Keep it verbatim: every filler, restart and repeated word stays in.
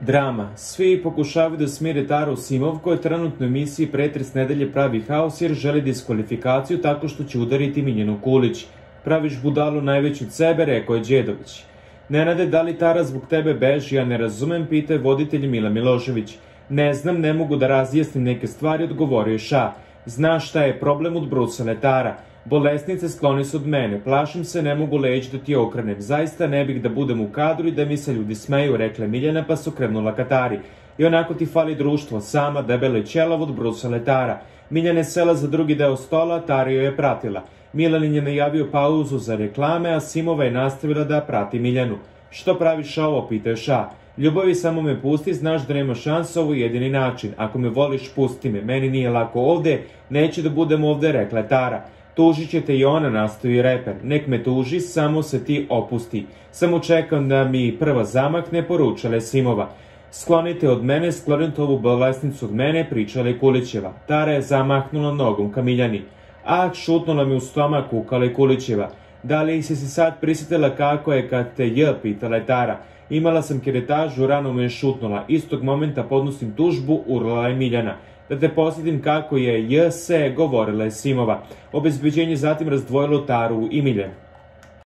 Drama. Svi pokušavaju da smire Taru Simov, koja je trenutno u emisiji Pretres nedelje pravi haos jer želi diskvalifikaciju tako što će udariti Miljanu Kulić. Praviš budalu najveću od sebe, rekao je Đedović. Nenade, da li Tara zbog tebe beži, ja ne razumem, pita je voditelj Mila Milošević. Ne znam, ne mogu da razjasnim neke stvari, odgovorio je Ša. Znaš šta je problem, odbrusala Tara. Bolesnice, skloni se od mene, plašim se, ne mogu leći da ti okrenem. Zaista ne bih da budem u kadru i da mi se ljudi smeju, rekla Miljana, pa su krenula ka Tari. I onako ti fali društvo, sama, debela i ćelava, odbrusala Tara. Miljana je sela za drugi deo stola, Tara joj je pratila. Milanin je najavio pauzu za reklame, a Simova je nastavila da prati Miljanu. Što praviš ovo, pitao Ša. Ljubavi, samo me pusti, znaš da nema šansa, ovo je jedini način. Ako me voliš, pusti me, meni nije lako ovde, neće da budem ovde, rekla je Tara. Tužit će te i ona, nastoji reper. Nek me tuži, samo se ti opusti. Samo čekam da mi prva zamakne, poručala je Simova. Sklonite od mene, sklonite ovu bolesnicu od mene, pričala je Kulićeva. Tara je zamahnula nogom ka Miljani. Ah, šutnula mi u stomak, kukala je Kulićeva. Da li si se sad prisjetila kako je kad te j, pitala je Tara. Imala sam keretažu, rano me je šutnula. Istog momenta podnosim tužbu, urlala je Miljana. Da te posjetim kako je j se, govorila je Simova. Obezbeđenje zatim razdvojilo Taru i Miljanu.